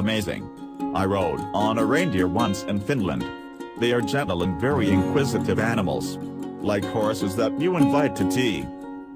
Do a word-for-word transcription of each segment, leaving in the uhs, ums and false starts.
amazing. I rode on a reindeer once in Finland. They are gentle and very inquisitive animals. Like horses that you invite to tea.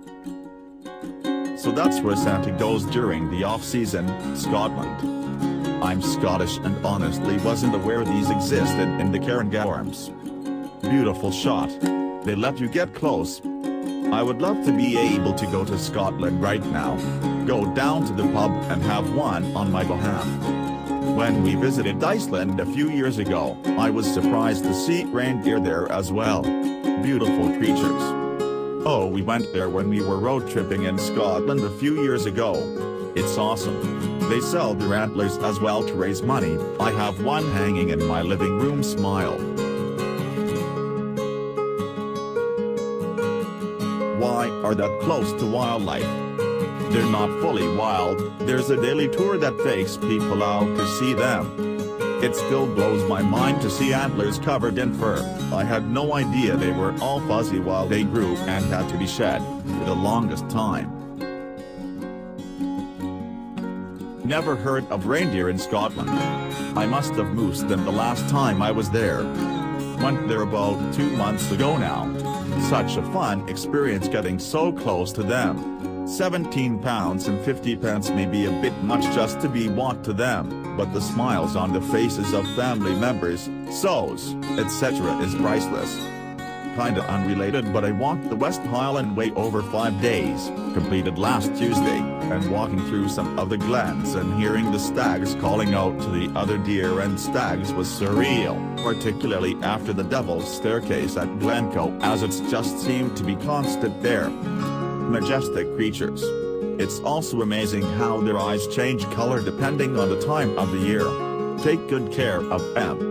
So that's where Santa goes during the off-season, Scotland. I'm Scottish and honestly wasn't aware these existed in the Cairngorms. Beautiful shot. They let you get close. I would love to be able to go to Scotland right now. Go down to the pub and have one on my behalf. When we visited Iceland a few years ago, I was surprised to see reindeer there as well. Beautiful creatures. Oh, we went there when we were road tripping in Scotland a few years ago. It's awesome. They sell their antlers as well to raise money. I have one hanging in my living room. Smile. Why are that close to wildlife? They're not fully wild. There's a daily tour that takes people out to see them. It still blows my mind to see antlers covered in fur. I had no idea they were all fuzzy while they grew and had to be shed for the longest time. Never heard of reindeer in Scotland. I must have missed them the last time I was there. Went there about two months ago now. Such a fun experience getting so close to them. seventeen pounds and fifty pence may be a bit much just to be walked to them, but the smiles on the faces of family members, sows, et cetera is priceless. Kinda unrelated, but I walked the West Highland Way over five days, completed last Tuesday, and walking through some of the glens and hearing the stags calling out to the other deer and stags was surreal, particularly after the Devil's Staircase at Glencoe, as it's just seemed to be constant there. Majestic creatures. It's also amazing how their eyes change color depending on the time of the year. Take good care of them.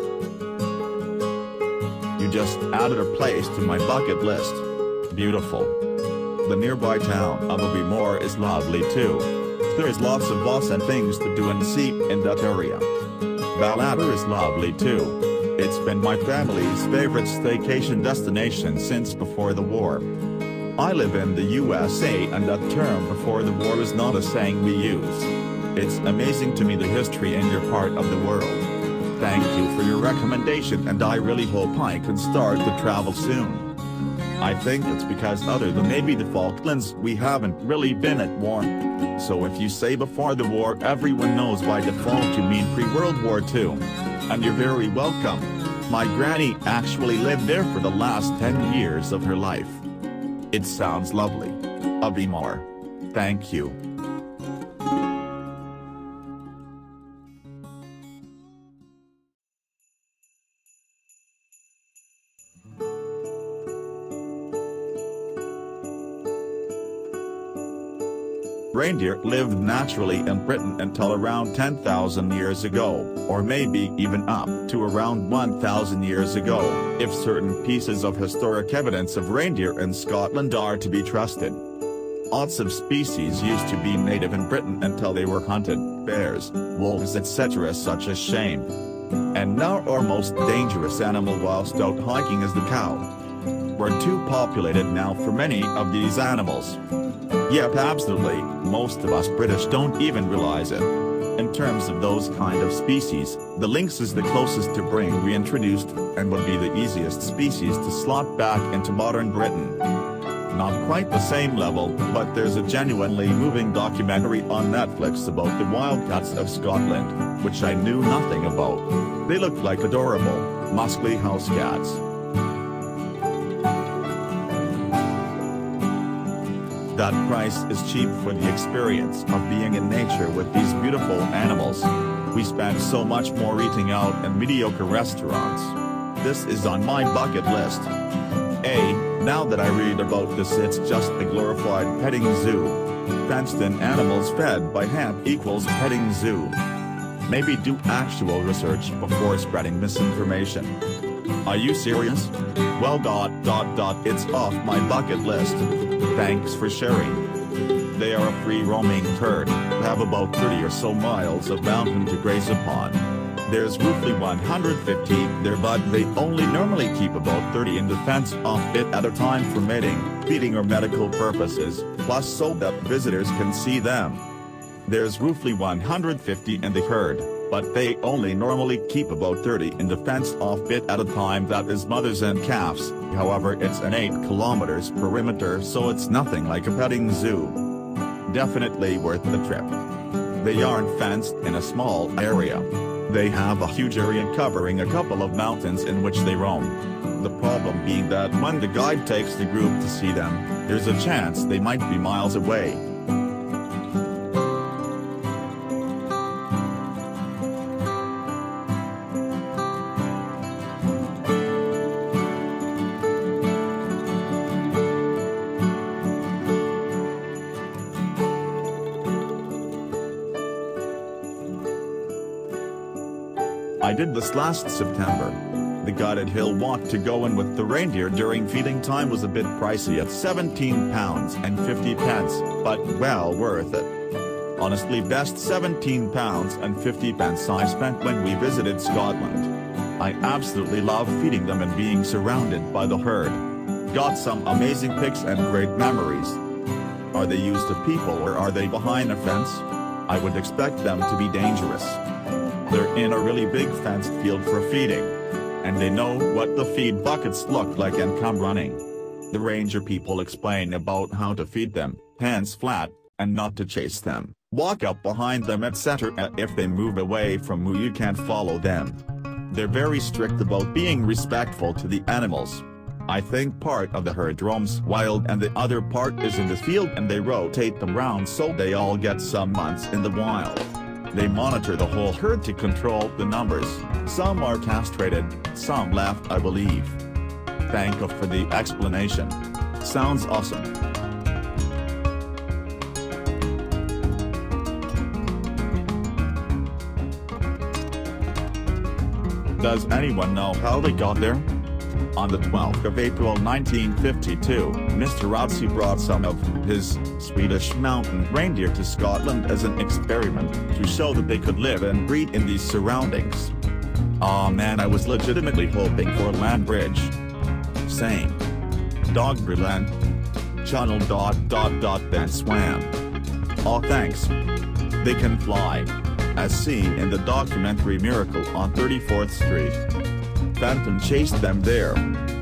You just added a place to my bucket list. Beautiful. The nearby town of Avery is lovely too. There's lots of awesome things to do and see in that area. Ballater is lovely too. It's been my family's favorite staycation destination since before the war. I live in the U S A and that term before the war is not a saying we use. It's amazing to me the history in your part of the world. Thank you for your recommendation and I really hope I can start to travel soon. I think it's because other than maybe the Falklands we haven't really been at war. So if you say before the war everyone knows by default you mean pre-World War Two. And you're very welcome. My granny actually lived there for the last ten years of her life. It sounds lovely. Avery. Thank you. Reindeer lived naturally in Britain until around ten thousand years ago, or maybe even up to around one thousand years ago, if certain pieces of historic evidence of reindeer in Scotland are to be trusted. Lots of species used to be native in Britain until they were hunted, bears, wolves et cetera. Such a shame. And now our most dangerous animal whilst out hiking is the cow. We're too populated now for many of these animals. Yep, absolutely, most of us British don't even realize it. In terms of those kind of species, the lynx is the closest to being reintroduced, and would be the easiest species to slot back into modern Britain. Not quite the same level, but there's a genuinely moving documentary on Netflix about the wildcats of Scotland, which I knew nothing about. They look like adorable, muscly house cats. That price is cheap for the experience of being in nature with these beautiful animals. We spend so much more eating out in mediocre restaurants. This is on my bucket list. A, now that I read about this, it's just a glorified petting zoo. Fenced-in animals fed by hand equals petting zoo. Maybe do actual research before spreading misinformation. Are you serious? Well dot dot dot it's off my bucket list. Thanks for sharing. They are a free-roaming herd, have about thirty or so miles of mountain to graze upon. There's roughly one hundred fifty there, but they only normally keep about thirty in the fenced-off bit at a time for mating, feeding or medical purposes, plus so that visitors can see them. There's roughly one hundred fifty in the herd, but they only normally keep about thirty in the fenced-off bit at a time, that is mothers and calves. However, it's an eight kilometers perimeter, so it's nothing like a petting zoo. Definitely worth the trip. They aren't fenced in a small area. They have a huge area covering a couple of mountains in which they roam. The problem being that when the guide takes the group to see them, there's a chance they might be miles away. I did this last September. The guided hill walk to go in with the reindeer during feeding time was a bit pricey at seventeen pounds and fifty pence, but well worth it. Honestly, best seventeen pounds and fifty pence I spent when we visited Scotland. I absolutely love feeding them and being surrounded by the herd. Got some amazing pics and great memories. Are they used to people or are they behind a fence? I would expect them to be dangerous. They're in a really big fenced field for feeding, and they know what the feed buckets look like and come running. The ranger people explain about how to feed them, hands flat, and not to chase them, walk up behind them, et cetera. If they move away from you, you can't follow them. They're very strict about being respectful to the animals. I think part of the herd roams wild and the other part is in the field, and they rotate them round so they all get some months in the wild. They monitor the whole herd to control the numbers. Some are castrated, some left, I believe. Thank you for the explanation. Sounds awesome. Does anyone know how they got there? On the twelfth of April nineteen fifty-two, Mister Rotzi brought some of his Swedish mountain reindeer to Scotland as an experiment, to show that they could live and breed in these surroundings. Aw man, I was legitimately hoping for a land bridge. Same. Dogberland. Channel dot dot dot then swam. Aw thanks. They can fly. As seen in the documentary Miracle on thirty-fourth street. Phantom chased them there.